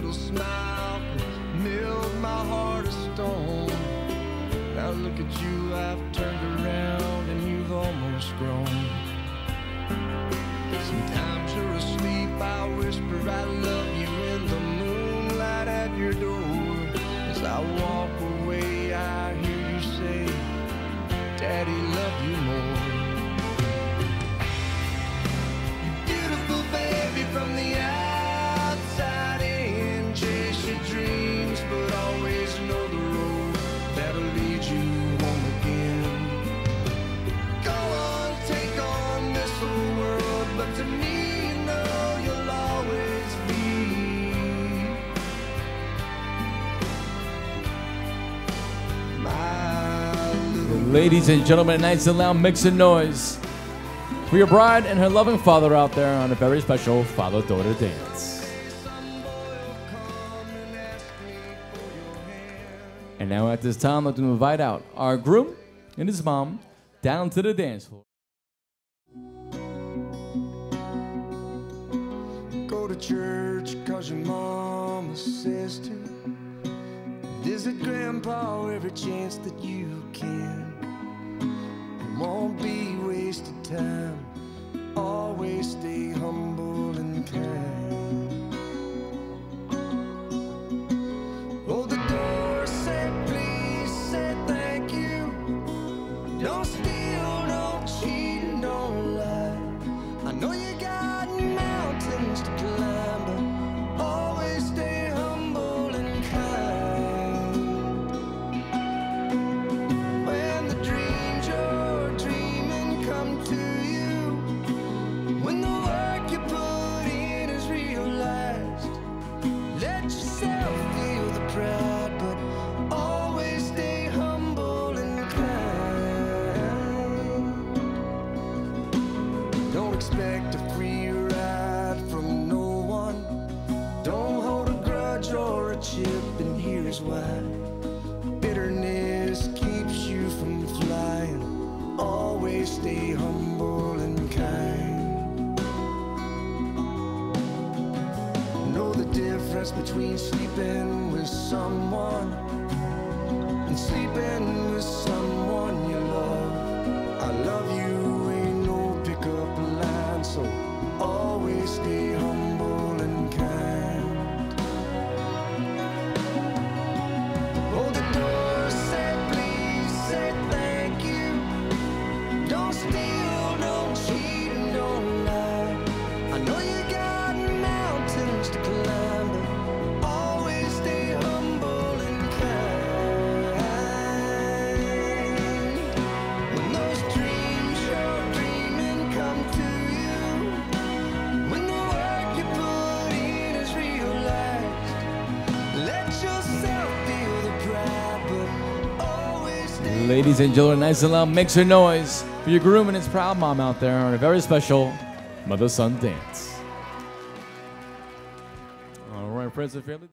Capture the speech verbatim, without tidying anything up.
little smile could melt my heart of stone. Now look at you, I've turned around and you've almost grown. Sometimes you're asleep, I whisper I love you in the moonlight at your door. As I walk away, I hear you say, Daddy, love you more. You beautiful baby from the outside in, chase your dreams, but always know the road that'll lead you home again. Go on, take on this whole world, but to me, you know you'll always be my little. Ladies and gentlemen, nice and loud, make some noise for your bride and her loving father out there on a very special father-daughter dance. And now at this time, I'd like to invite out our groom and his mom down to the dance floor. Go to church cause your mama says to. Visit grandpa every chance that you can. It won't be wasted time. Always stay humble and kind. Hold the door, say please, say thank you. Don't steal, don't cheat, and don't lie. I know you got mountains to climb, but always stay humble and kind. When the dreams you're dreaming come to you, when the work you put in is realized, let yourself feel the pride, but always stay humble and kind. Don't expect a free ride from no one. Don't hold a grudge or a chip, and here's why. Bitterness keeps you from flying. Always stay humble and kind. Know the difference between sleeping with someone and sleeping with someone you love. I love you ain't no pickup line, so always stay humble and kind. Hold the door, say please, say thank you. Don't steal, don't cheat, and don't lie. I know you got mountains to climb, but always stay humble and kind. When those dreams you're dreaming come to you, when the work you put in is realized, let yourself feel the pride, but always stay. Ladies and gentlemen, nice and loud, make some noise for your groom and his proud mom out there on a very special mother-son dance. All right, friends and family.